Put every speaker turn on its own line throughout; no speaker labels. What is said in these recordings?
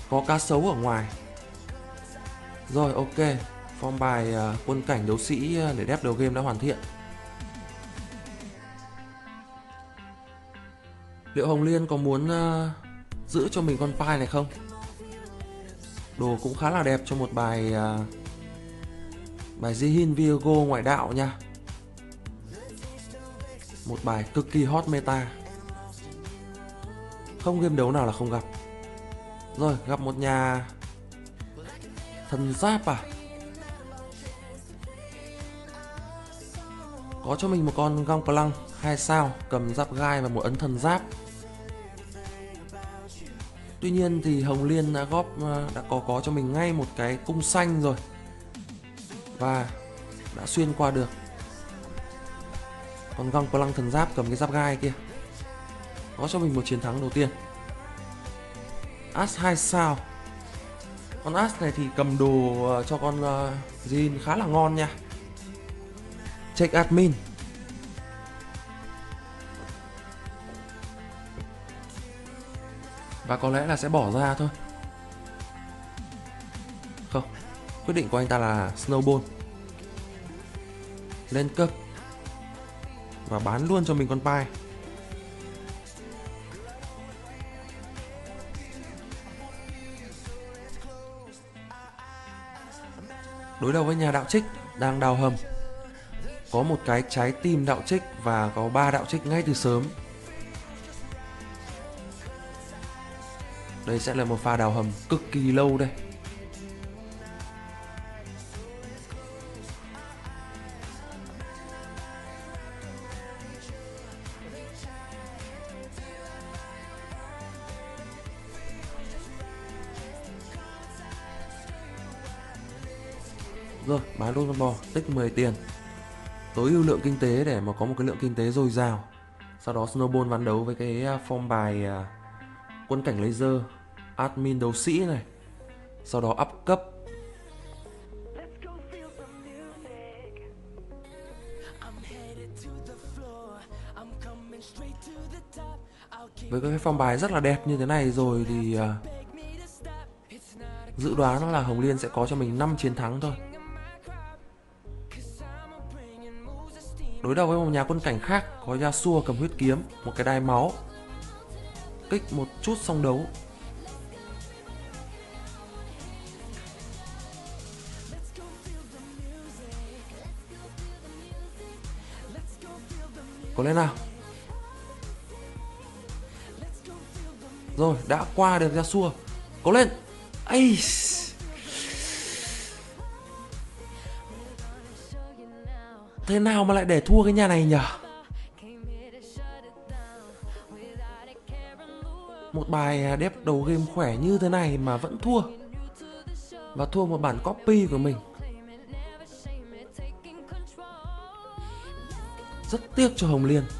có cá sấu ở ngoài. Rồi ok, form bài quân cảnh đấu sĩ để đép đầu game đã hoàn thiện. Liệu Hồng Liên có muốn giữ cho mình con pai này không? Đồ cũng khá là đẹp cho một bài bài Jihin Viego ngoại đạo nha. Một bài cực kỳ hot meta. Không game đấu nào là không gặp. Rồi gặp một nhà thần giáp à? Có cho mình một con Gangplank 2 sao cầm giáp gai và một ấn thần giáp. Tuy nhiên thì Hồng Liên đã có cho mình ngay một cái cung xanh rồi. Và đã xuyên qua được. Còn Gangplank thần giáp cầm cái giáp gai kia. Có cho mình một chiến thắng đầu tiên. As 2 sao. Con As này thì cầm đồ cho con Jin khá là ngon nha. Check admin. Và có lẽ là sẽ bỏ ra thôi. Không, quyết định của anh ta là Snowball. Lên cấp. Và bán luôn cho mình con pai. Đối đầu với nhà đạo trích đang đào hầm. Có một cái trái tim đạo trích và có 3 đạo trích ngay từ sớm. Đây sẽ là một pha đào hầm cực kỳ lâu đây. Rồi bán luôn con bò, tích 10 tiền. Tối ưu lượng kinh tế để mà có một cái lượng kinh tế dồi dào. Sau đó Snowball ván đấu với cái form bài quân cảnh laser, admin đấu sĩ này. Sau đó up cấp. Với cái form bài rất là đẹp như thế này rồi thì dự đoán là Hồng Liên sẽ có cho mình 5 chiến thắng thôi. Đối đầu với một nhà quân cảnh khác có Yasuo cầm huyết kiếm, một cái đai máu. Kích một chút xong đấu. Có lên nào. Rồi đã qua được Yasuo. Có lên. Ây. Thế nào mà lại để thua cái nhà này nhỉ? Một bài đép đầu game khỏe như thế này mà vẫn thua. Và thua một bản copy của mình. Rất tiếc cho Hồng Liên.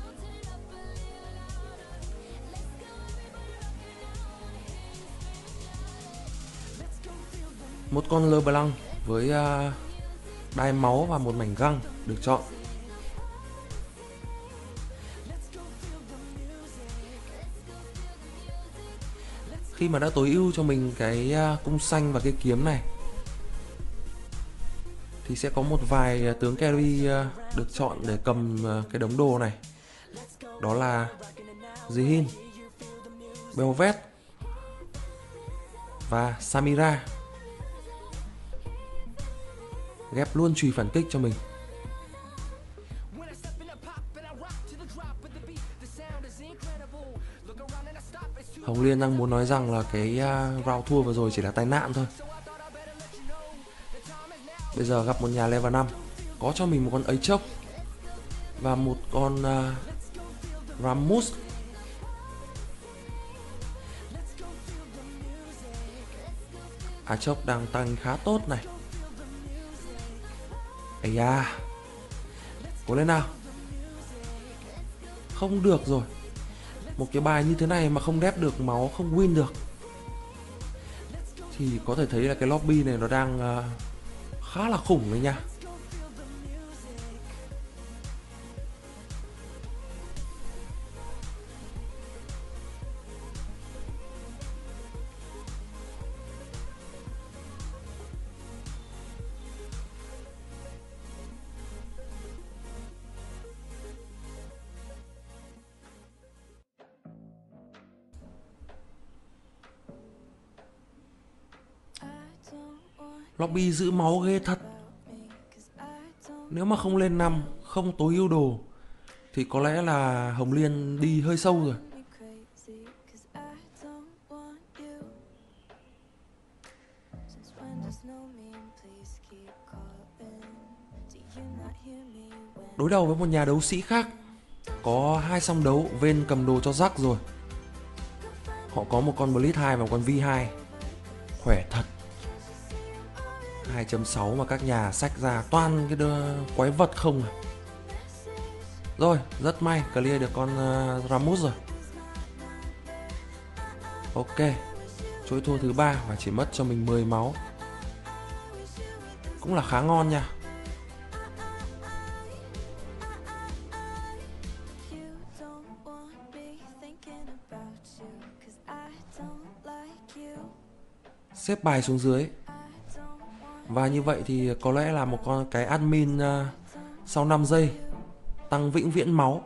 Một con LeBlanc với đai máu và một mảnh găng được chọn. Khi mà đã tối ưu cho mình cái cung xanh và cái kiếm này thì sẽ có một vài tướng carry được chọn để cầm cái đống đồ này. Đó là Jihin, Belvet và Samira. Ghép luôn chùy phản kích cho mình. Hồng Liên đang muốn nói rằng là cái round thua vừa rồi chỉ là tai nạn thôi. Bây giờ gặp một nhà level 5 có cho mình một con Aatrox và một con Rammus. Aatrox đang tăng khá tốt này. Ây da. Cố lên nào. Không được rồi. Một cái bài như thế này mà không đép được máu, không win được thì có thể thấy là cái lobby này nó đang khá là khủng đấy nha. Lobby giữ máu ghê thật. Nếu mà không lên 5, không tối ưu đồ thì có lẽ là Hồng Liên đi hơi sâu rồi. Đối đầu với một nhà đấu sĩ khác, có 2 song đấu. Vayne cầm đồ cho Jack rồi. Họ có một con Blitz 2 và một con V2. Khỏe thật. 2.6 mà các nhà xách ra toàn cái quái vật không à. Rồi, rất may clear được con Ramus rồi. Ok, chuỗi thua thứ 3 và chỉ mất cho mình 10 máu. Cũng là khá ngon nha. Xếp bài xuống dưới. Và như vậy thì có lẽ là một cái admin sau 5 giây tăng vĩnh viễn máu.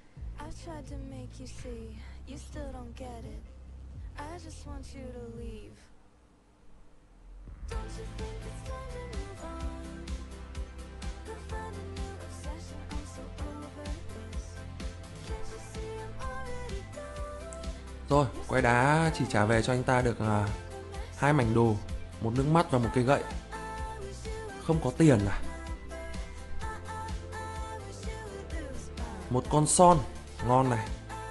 Rồi, quái đá chỉ trả về cho anh ta được 2 mảnh đồ, một nước mắt và một cây gậy. Không có tiền à? Một con son, ngon này.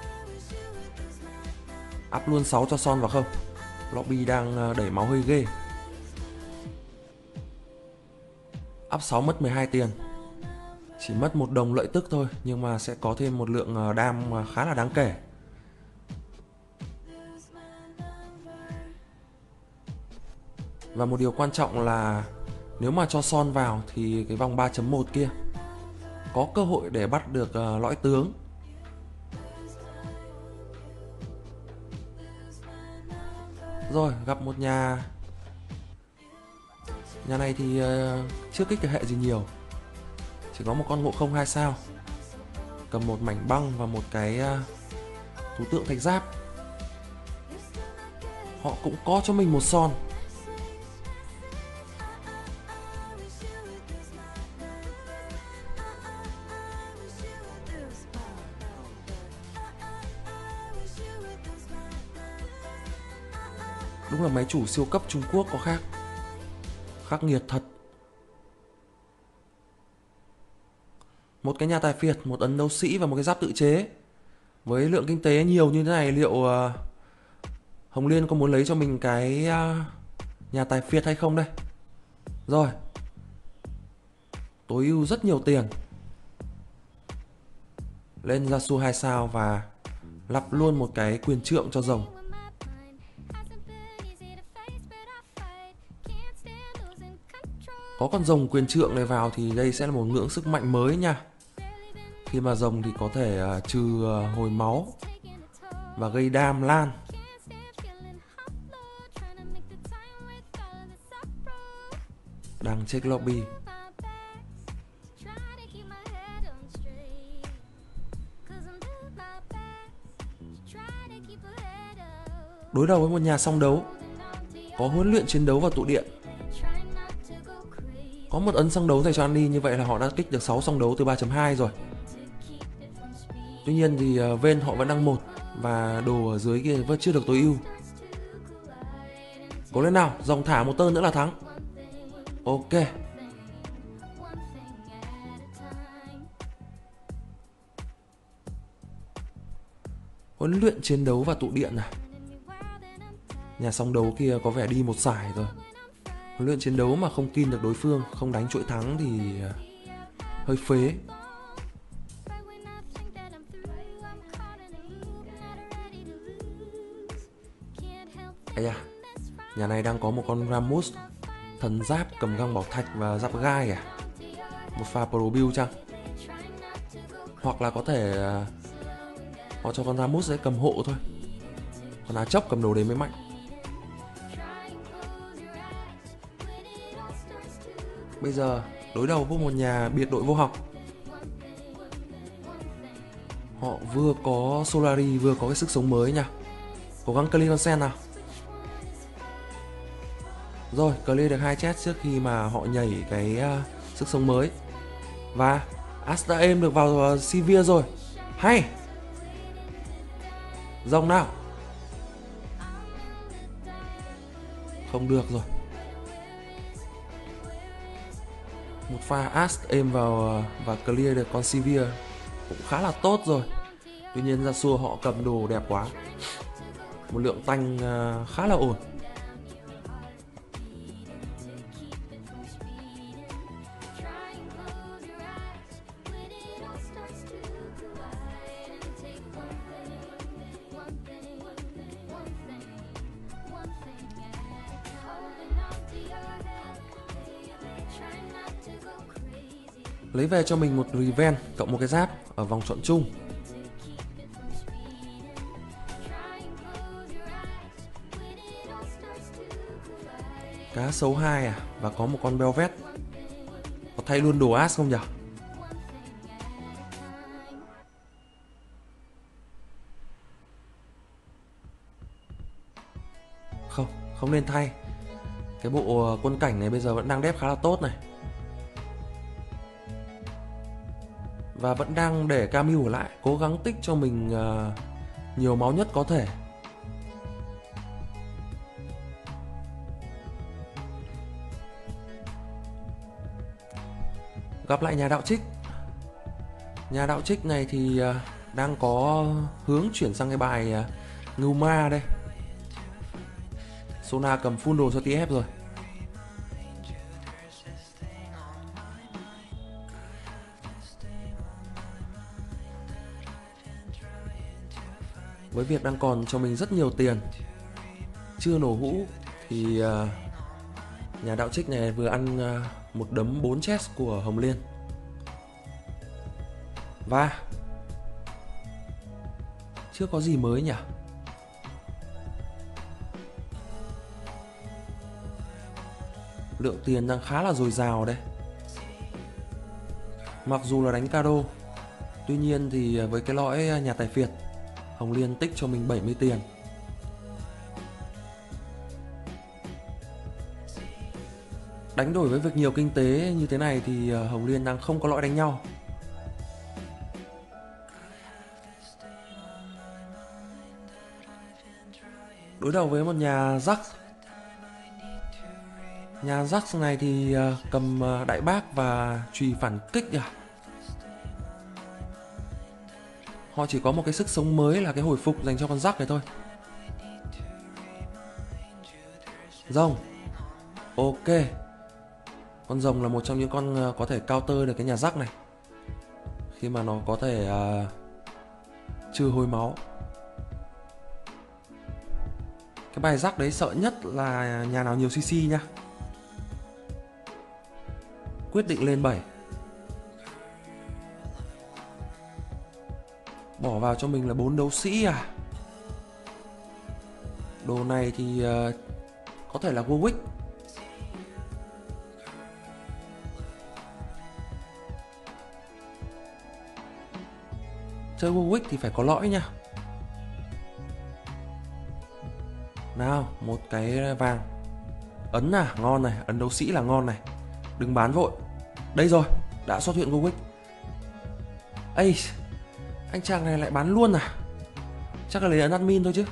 Up luôn 6 cho son vào không? Lobby đang đẩy máu hơi ghê. Up 6 mất 12 tiền. Chỉ mất 1 đồng lợi tức thôi, nhưng mà sẽ có thêm một lượng đam khá là đáng kể. Và một điều quan trọng là nếu mà cho son vào thì cái vòng 3.1 kia có cơ hội để bắt được lõi tướng. Rồi, gặp một nhà này thì chưa kích cái hệ gì nhiều. Chỉ có một con ngộ không 2 sao, cầm một mảnh băng và một cái thú tượng thạch giáp. Họ cũng có cho mình một son. Đúng là máy chủ siêu cấp Trung Quốc có khác. Khắc nghiệt thật. Một cái nhà tài phiệt, một ấn đấu sĩ và một cái giáp tự chế. Với lượng kinh tế nhiều như thế này, liệu Hồng Liên có muốn lấy cho mình cái nhà tài phiệt hay không đây? Rồi, tối ưu rất nhiều tiền. Lên Yasuo 2 sao và lắp luôn một cái quyền trượng cho rồng. Có con rồng quyền trượng này vào thì đây sẽ là một ngưỡng sức mạnh mới nha. Khi mà rồng thì có thể trừ hồi máu và gây đam lan. Đang check lobby. Đối đầu với một nhà song đấu, có huấn luyện chiến đấu và tụ điện. Có một ấn song đấu dành cho Annie, như vậy là họ đã kích được 6 song đấu từ 3.2 rồi. Tuy nhiên thì Vayne họ vẫn đang 1 và đồ ở dưới kia vẫn chưa được tối ưu. Cố lên nào, dòng thả một tơn nữa là thắng. Ok. Huấn luyện chiến đấu và tụ điện à? Nhà song đấu kia có vẻ đi một sải rồi. Huấn luyện chiến đấu mà không kin được đối phương, không đánh chuỗi thắng thì hơi phế. Ây da, nhà này đang có một con Ramus thần giáp cầm găng bảo thạch và giáp gai à? Một pha pro build chăng? Hoặc là có thể họ cho con Ramus sẽ cầm hộ thôi, còn Á Chốc cầm đồ đấy mới mạnh. Bây giờ đối đầu với một nhà biệt đội vô học. Họ vừa có Solari vừa có cái sức sống mới nha. Cố gắng clean con sen nào. Rồi, clear được 2 chết trước khi mà họ nhảy cái sức sống mới. Và As đã êm được vào Sivir rồi. Hay. Rồng nào. Không được rồi. Một pha As êm vào và clear được con Sivir cũng khá là tốt rồi. Tuy nhiên Yasuo họ cầm đồ đẹp quá. Một lượng tanh khá là ổn. Lấy về cho mình một Revenge cộng một cái giáp ở vòng chọn chung. Cá sấu 2 à, và có một con Belvet. Có thay luôn đồ As không nhỉ? Không, không nên thay. Cái bộ quân cảnh này bây giờ vẫn đang đép khá là tốt này. Và vẫn đang để Camille ở lại, cố gắng tích cho mình nhiều máu nhất có thể. Gặp lại nhà đạo trích. Nhà đạo trích này thì đang có hướng chuyển sang cái bài Ngưu Ma đây. Sona cầm full đồ cho TF rồi. Với việc đang còn cho mình rất nhiều tiền, chưa nổ hũ, thì nhà đạo trích này vừa ăn một đấm 4 chest của Hồng Liên. Và chưa có gì mới nhỉ. Lượng tiền đang khá là dồi dào đây. Mặc dù là đánh Caro, tuy nhiên thì với cái lõi nhà tài phiệt, Hồng Liên tích cho mình 70 tiền. Đánh đổi với việc nhiều kinh tế như thế này thì Hồng Liên đang không có lõi đánh nhau. Đối đầu với một nhà Jax. Nhà Jax này thì cầm đại bác và chùy phản kích à. Họ chỉ có một cái sức sống mới là cái hồi phục dành cho con Jax này thôi. Rồng. Ok. Con rồng là một trong những con có thể counter được cái nhà Jax này, khi mà nó có thể trừ hồi máu. Cái bài Jax đấy sợ nhất là nhà nào nhiều CC nha. Quyết định lên 7. Bỏ vào cho mình là 4 đấu sĩ à. Đồ này thì có thể là Warwick. Chơi Warwick thì phải có lõi nha. Nào, một cái vàng. Ấn à, ngon này, ấn đấu sĩ là ngon này. Đừng bán vội. Đây rồi, đã xuất hiện Warwick. Ây, anh chàng này lại bán luôn à. Chắc là lấy ấn admin thôi chứ.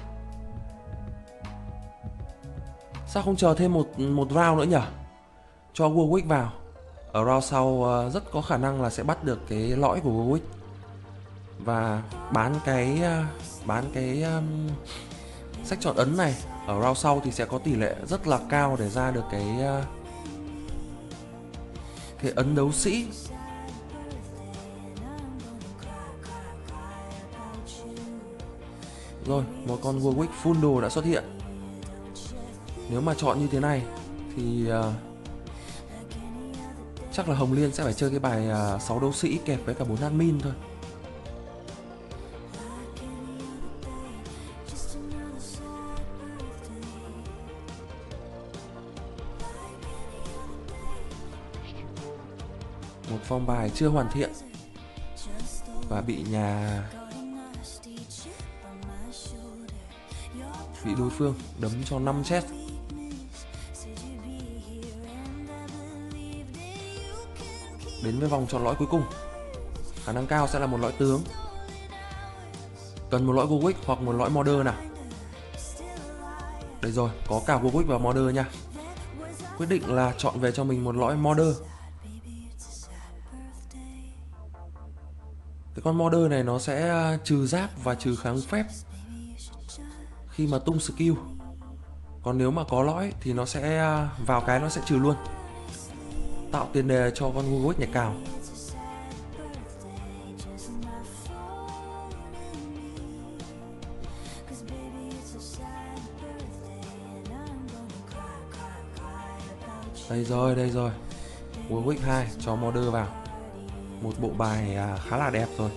Sao không chờ thêm một round nữa nhỉ? Cho Warwick vào. Ở round sau rất có khả năng là sẽ bắt được cái lõi của Warwick. Và bán cái sách chọn ấn này ở round sau thì sẽ có tỷ lệ rất là cao để ra được cái ấn đấu sĩ. Rồi, một con Warwick full đồ đã xuất hiện. Nếu mà chọn như thế này thì chắc là Hồng Liên sẽ phải chơi cái bài 6 đấu sĩ kẹp với cả 4 admin thôi. Một form bài chưa hoàn thiện và bị đối phương đấm cho 5 chết. Đến với vòng chọn lõi cuối cùng. Khả năng cao sẽ là một lõi tướng. Cần một lõi Warwick hoặc một lõi Modder nào. Đây rồi, có cả Warwick và Modder nha. Quyết định là chọn về cho mình một lõi Modder. Cái con Modder này nó sẽ trừ giáp và trừ kháng phép khi mà tung skill. Còn nếu mà có lõi thì nó sẽ vào cái nó sẽ trừ luôn, tạo tiền đề cho con Warwick nhảy cào. Đây rồi. Warwick 2 cho Modder vào. Một bộ bài khá là đẹp rồi.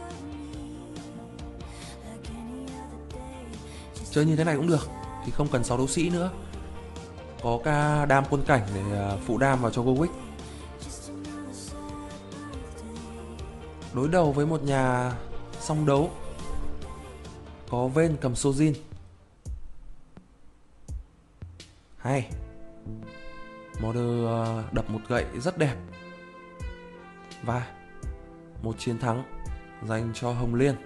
Chơi như thế này cũng được, thì không cần 6 đấu sĩ nữa. Có cả đam quân cảnh để phụ đam vào cho Warwick. Đối đầu với một nhà song đấu có Vayne cầm Sojin. Hay. Modder đập một gậy rất đẹp. Và một chiến thắng dành cho Hồng Liên.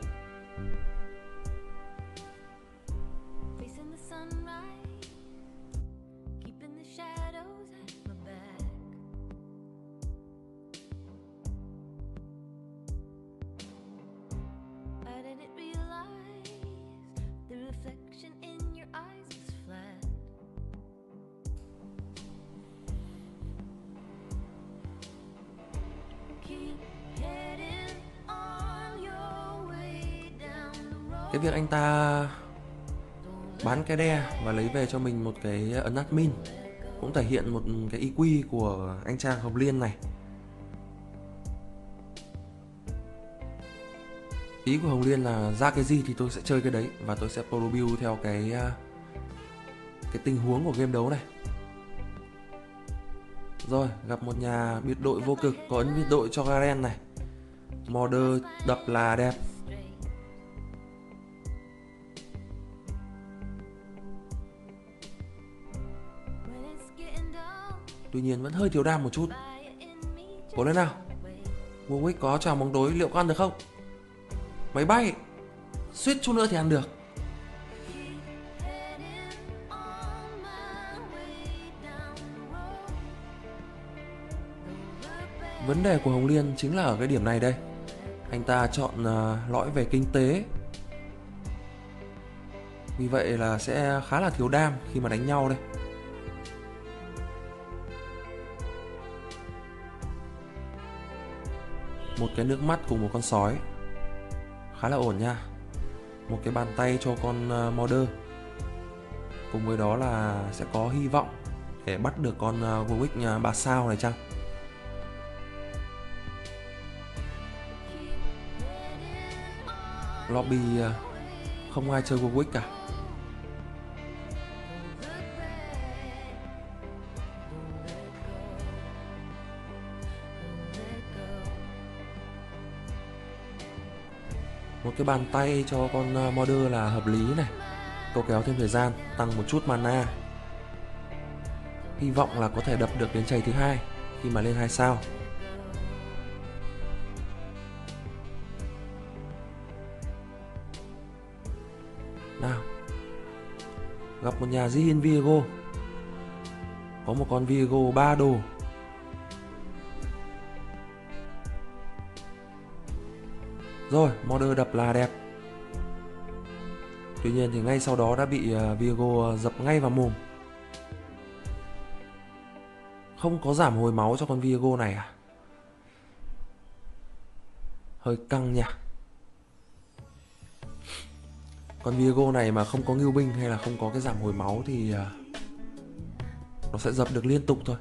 Cái việc anh ta bán cái đe và lấy về cho mình một cái ấn admin cũng thể hiện một cái EQ của anh chàng Hồng Liên này. Ý của Hồng Liên là ra cái gì thì tôi sẽ chơi cái đấy, và tôi sẽ pro build theo cái tình huống của game đấu này. Rồi, gặp một nhà biệt đội vô cực, có ấn biệt đội cho Garen này. Modder đập là đẹp. Tuy nhiên vẫn hơi thiếu đam một chút. Cố lên nào. Warwick có trào bóng tối, liệu có ăn được không? Máy bay. Suýt chút nữa thì ăn được. Vấn đề của Hồng Liên chính là ở cái điểm này đây. Anh ta chọn lõi về kinh tế. Vì vậy là sẽ khá là thiếu đam khi mà đánh nhau đây. Một cái nước mắt cùng một con sói khá là ổn nha. Một cái bàn tay cho con Modder. Cùng với đó là sẽ có hy vọng để bắt được con Warwick 3 sao này chăng. Lobby không ai chơi Warwick cả. Một cái bàn tay cho con Modder là hợp lý này. Câu kéo thêm thời gian, tăng một chút mana. Hy vọng là có thể đập được đến chày thứ hai khi mà lên 2 sao. Nào. Gặp một nhà Jihin Viego. Có một con Viego 3 đồ. Rồi, Modder đập là đẹp. Tuy nhiên thì ngay sau đó đã bị Viego dập ngay vào mồm. Không có giảm hồi máu cho con Viego này à? Hơi căng nhỉ. Con Viego này mà không có ngưu binh hay là không có cái giảm hồi máu thì nó sẽ dập được liên tục thôi.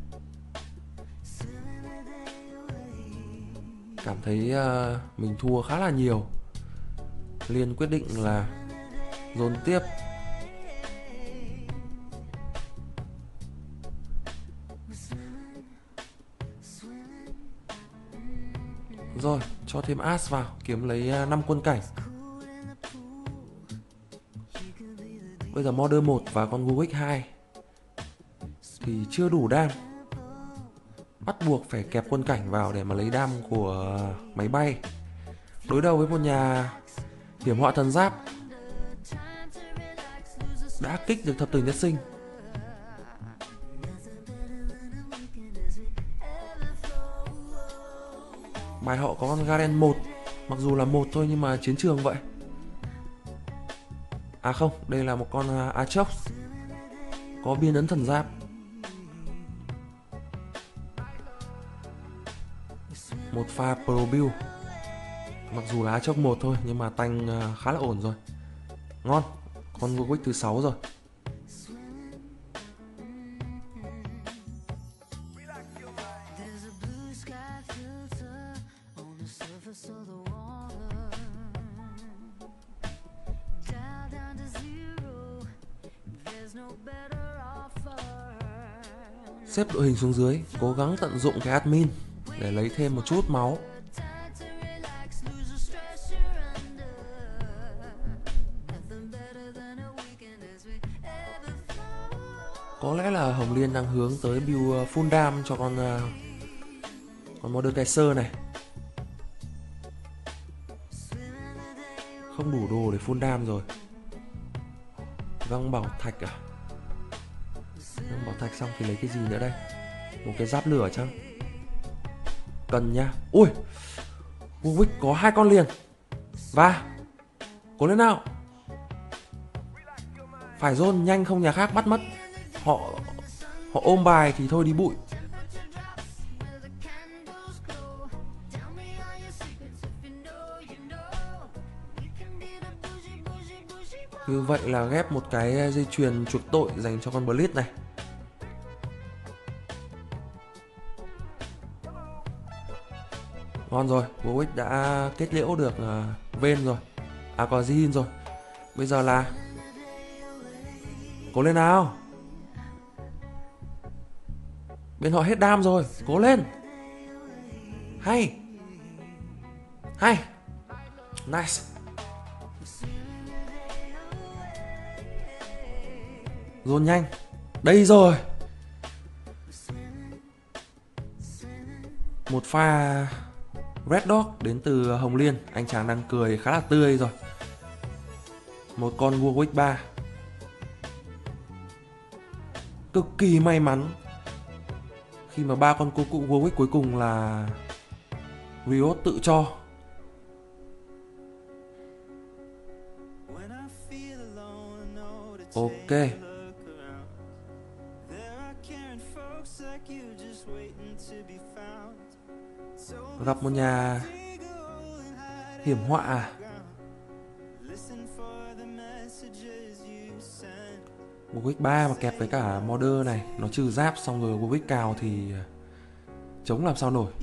Cảm thấy mình thua khá là nhiều. Liên quyết định là dồn tiếp. Rồi, cho thêm As vào, kiếm lấy 5 quân cảnh. Bây giờ Modder 1 và con Warwick 2 thì chưa đủ đam. bắt buộc phải kẹp quân cảnh vào để mà lấy đam của máy bay. Đối đầu với một nhà hiểm họa thần giáp đã kích được thập tử nhất sinh. Bài họ có con Garen 1, mặc dù là một thôi nhưng mà chiến trường vậy. À không, đây là một con Aatrox có biên ấn thần giáp. Một pha Pro Build, mặc dù là Aatrox 1 thôi nhưng mà tanh khá là ổn rồi. Ngon, con Warwick thứ 6 rồi. Xếp đội hình xuống dưới, cố gắng tận dụng cái admin để lấy thêm một chút máu. Có lẽ là Hồng Liên đang hướng tới build full dam cho con Mordekaiser này. Không đủ đồ để full dam rồi. Găng bảo thạch à? Găng bảo thạch xong thì lấy cái gì nữa đây? Một cái giáp lửa chăng? Cần nha. Ui, Warwick có 2 con liền. Và cố lên nào. Phải zone nhanh không nhà khác bắt mất. Họ ôm bài thì thôi đi bụi. Như vậy là ghép một cái dây chuyền chuộc tội dành cho con Blitz này. Ngon rồi, Warwick đã kết liễu được Vayne rồi. À có Jhin rồi. Bây giờ là cố lên nào. Bên họ hết đam rồi, cố lên. Hay. Hay. Nice. Dồn nhanh. Đây rồi. Một pha Red Dog đến từ Hồng Liên. Anh chàng đang cười khá là tươi rồi. Một con Warwick 3. Cực kỳ may mắn khi mà 3 con cụ Warwick cuối cùng là Riot tự cho. Ok. Gặp một nhà hiểm họa à? Warwick 3 mà kẹp với cả Modder này, nó trừ giáp xong rồi Warwick cào thì chống làm sao nổi.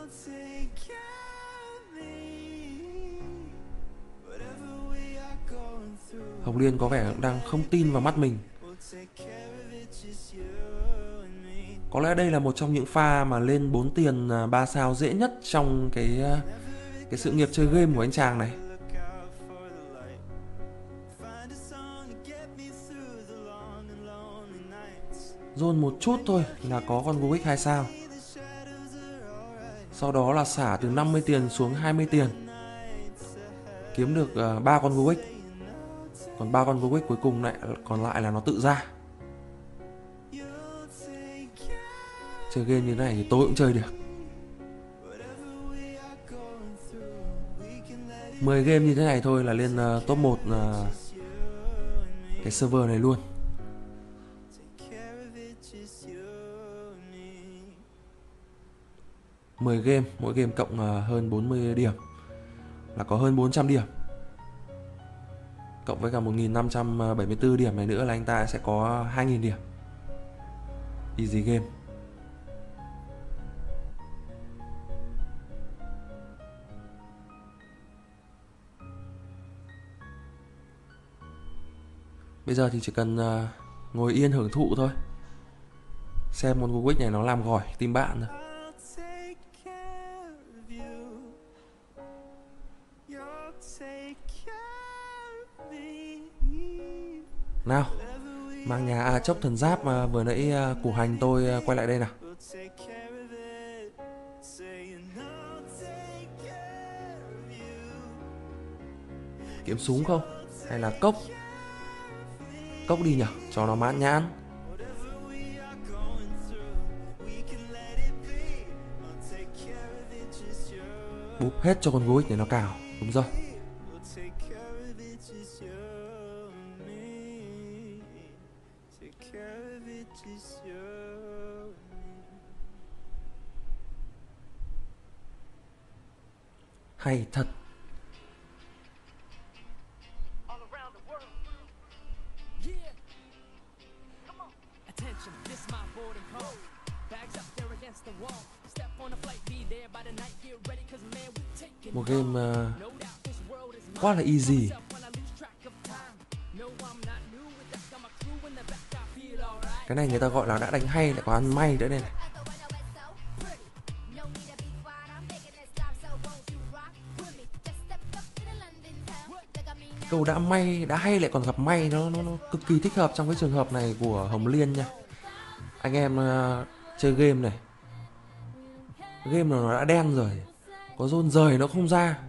Hồng Liên có vẻ đang không tin vào mắt mình. Có lẽ đây là một trong những pha mà lên 4 tiền 3 sao dễ nhất trong cái sự nghiệp chơi game của anh chàng này. Dồn một chút thôi là có con Warwick 2 sao. Sau đó là xả từ 50 tiền xuống 20 tiền. Kiếm được 3 con Warwick. Còn 3 con Warwick cuối cùng lại còn lại là nó tự ra. Chơi game như thế này thì tôi cũng chơi được. 10 game như thế này thôi là lên top 1 cái server này luôn. Mười game, mỗi game cộng hơn 40 điểm là có hơn 400 điểm. Cộng với cả 1574 điểm này nữa là anh ta sẽ có 2000 điểm. Easy game. Bây giờ thì chỉ cần ngồi yên hưởng thụ thôi. Xem con Warwick này nó làm gỏi team bạn thôi. Nào, mang nhà Aatrox thần giáp mà vừa nãy củ hành tôi quay lại đây nào. kiếm súng không? Hay là cốc? Cốc đi nhở, cho nó mãn nhãn. Búp hết cho con Goic để nó cào. Đúng rồi. Hay thật. Một game quá là easy. Cái này người ta gọi là đã đánh hay lại có ăn may nữa đây này. Câu đã may, đã hay lại còn gặp may, nó cực kỳ thích hợp trong cái trường hợp này của Hồng Liên nha. Anh em chơi game này, game nó đã đen rồi, có rôn rời nó không ra.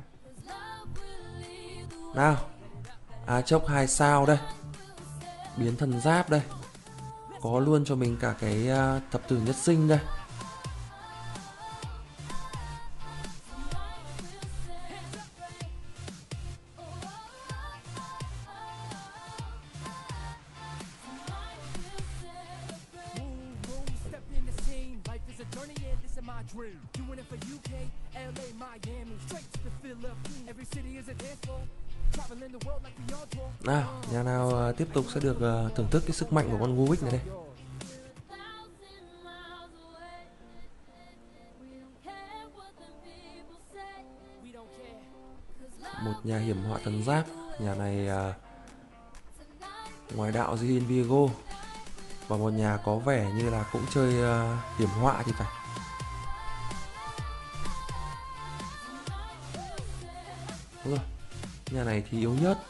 Nào, chốc 2 sao đây, biến thần giáp đây, có luôn cho mình cả cái thập tử nhất sinh đây. Nào, nhà nào tiếp tục sẽ được thưởng thức cái sức mạnh của con Goic này đây. Một nhà hiểm họa thần giáp. Nhà này ngoài đạo Jin Viego, và một nhà có vẻ như là cũng chơi hiểm họa thì phải. Đúng rồi, nhà này thì yếu nhất.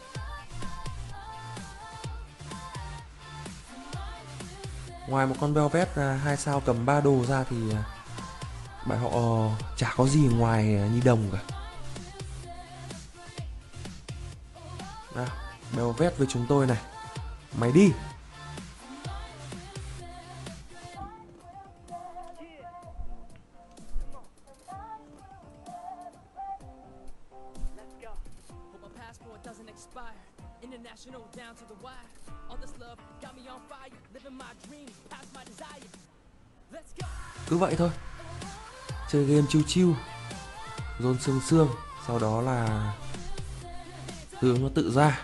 Ngoài một con Velvet 2 sao cầm 3 đồ ra thì bài họ chả có gì ngoài Nhi Đồng cả. Nào, Velvet với chúng tôi này. Mày đi. Cứ vậy thôi, chơi game chill chill, dồn xương xương, sau đó là hướng nó tự ra.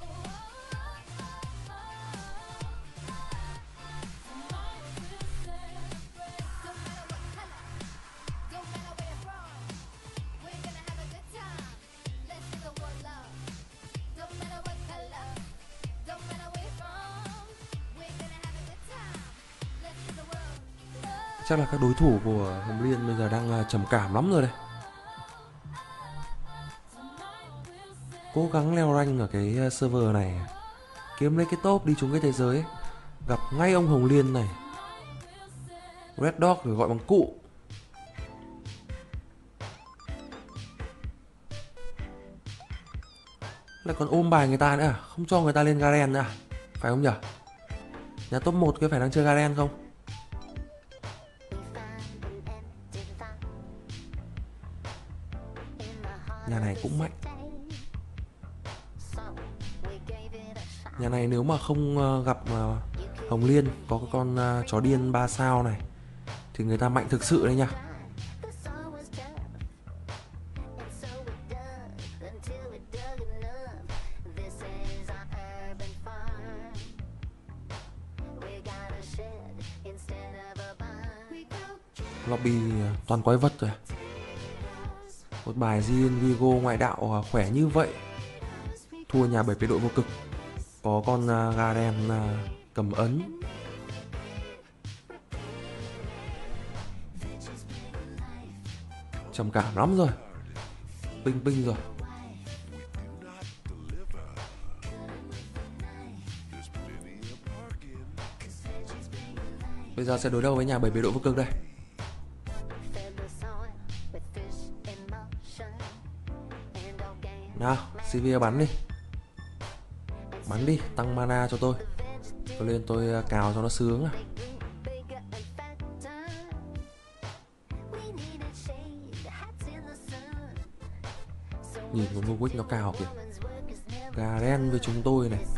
Chắc là các đối thủ của Hồng Liên bây giờ đang trầm cảm lắm rồi đây. Cố gắng leo rank ở cái server này, kiếm lấy cái top đi trúng cái thế giới ấy. Gặp ngay ông Hồng Liên này, Red Dog rồi gọi bằng cụ. Lại còn ôm bài người ta nữa à? Không cho người ta lên Garen nữa à? Phải không nhỉ? Nhà top 1 cái phải đang chơi Garen không? Nhà này cũng mạnh. Nhà này nếu mà không gặp Hồng Liên có cái con chó điên 3 sao này thì người ta mạnh thực sự đấy nha. Lobby toàn quái vật rồi. Một bài Jin Vigo ngoại đạo khỏe như vậy, thua nhà 7 đội vô cực. Có con Garen cầm ấn. Trầm cảm lắm rồi, ping ping rồi. Bây giờ sẽ đối đầu với nhà 7 đội vô cực đây. Nào, Sivir bắn đi. Bắn đi, tăng mana cho tôi lên tôi cào cho nó sướng à. Nhìn con Warwick nó cào kìa. Garen với chúng tôi này.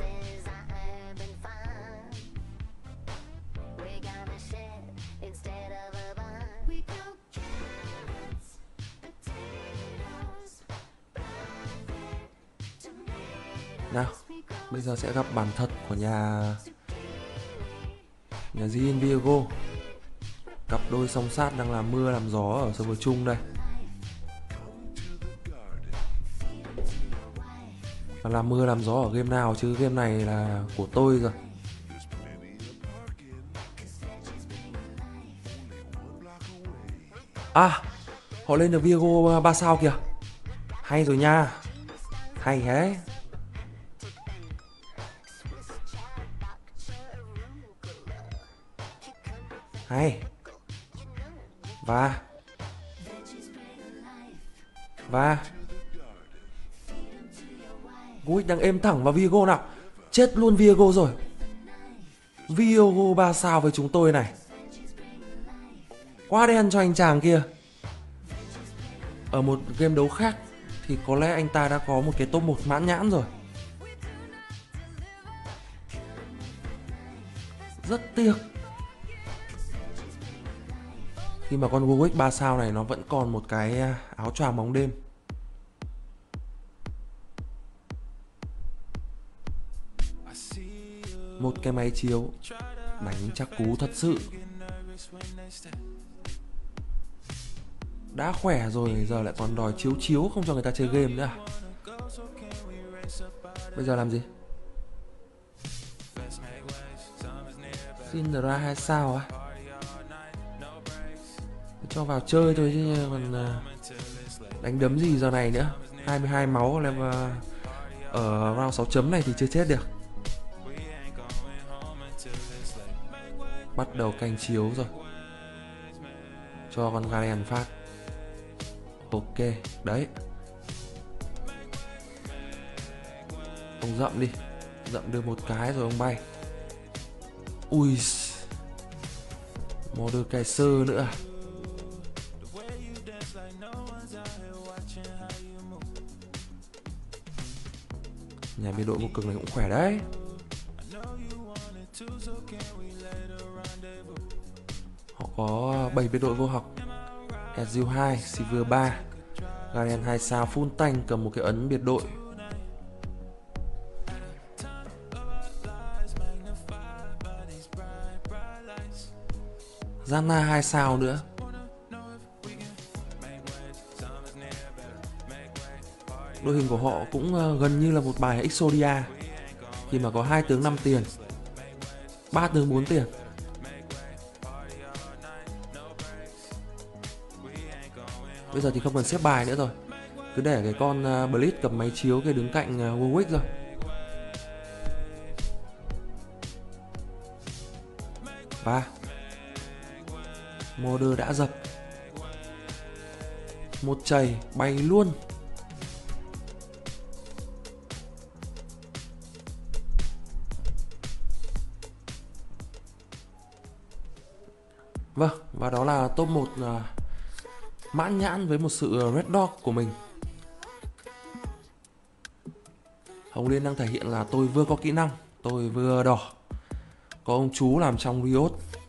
Nào, bây giờ sẽ gặp bản thật của nhà Jhin Viego. Cặp đôi song sát đang làm mưa làm gió ở server chung đây. Mà làm mưa làm gió ở game nào chứ game này là của tôi rồi. À, họ lên được Viego 3 sao kìa. Hay rồi nha. Hay thế. Hay. Và Warwick đang êm thẳng vào Viego nào. Chết luôn Viego rồi. Viego 3 sao với chúng tôi này. Quá đen cho anh chàng kia. Ở một game đấu khác thì có lẽ anh ta đã có một cái top 1 mãn nhãn rồi. Rất tiếc khi mà con Warwick 3 sao này nó vẫn còn một cái áo choàng bóng đêm. Một cái máy chiếu đánh chắc cú thật sự. Đã khỏe rồi giờ lại còn đòi chiếu không cho người ta chơi game nữa à? Bây giờ làm gì? Syndra 2 sao á? Cho vào chơi thôi chứ còn đánh đấm gì giờ này nữa. 22 máu level ở round 6 chấm này thì chưa chết được. Bắt đầu canh chiếu rồi. Cho con Garen phát. Ok, đấy. Ông dậm đi. Dậm được một cái rồi ông bay. Ui, Mordekaiser nữa. Nhà biệt đội vô cực này cũng khỏe đấy. Họ có 7 biệt đội vô học. Ezreal 2, Sivir 3, Garen 2 sao full tank cầm một cái ấn biệt đội. Janna 2 sao nữa. Đội hình của họ cũng gần như là một bài Exodia khi mà có 2 tướng 5 tiền, 3 tướng 4 tiền. Bây giờ thì không cần xếp bài nữa rồi. Cứ để cái con Blitz cầm máy chiếu kia đứng cạnh Warwick rồi. Và Modder đã dập. Một chày bay luôn. Vâng, và đó là top 1 mãn nhãn với một sự Red Dog của mình. Hồng Liên đang thể hiện là tôi vừa có kỹ năng, tôi vừa đỏ. Có ông chú làm trong Riot